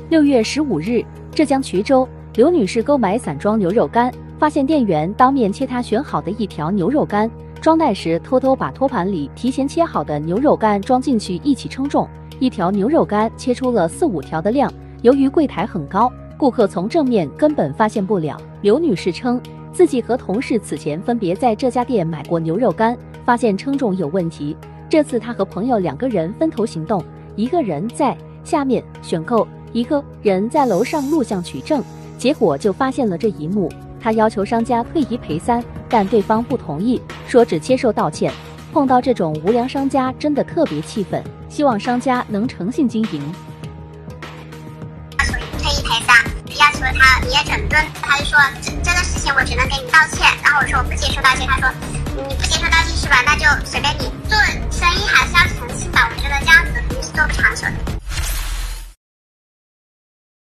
6月15日，浙江衢州，刘女士购买散装牛肉干，发现店员当面切她选好的一条牛肉干，装袋时偷偷把托盘里提前切好的牛肉干装进去一起称重，一条牛肉干切出了4、5条的量。由于柜台很高，顾客从正面根本发现不了。刘女士称，自己和同事此前分别在这家店买过牛肉干，发现称重有问题。这次她和朋友2个人分头行动，一个人在下面选购，一个人在楼上录像取证，结果就发现了这一幕。她要求商家退1赔3，但对方不同意，说只接受道歉。碰到这种无良商家真的特别气愤，希望商家能诚信经营。 退1赔3，要求他营业整顿，他就说这个事情我只能给你道歉，然后我说我不接受道歉，他说你不接受道歉是吧？那就随便你，做生意还是要诚信的，我觉得这样子肯定是做不长久的。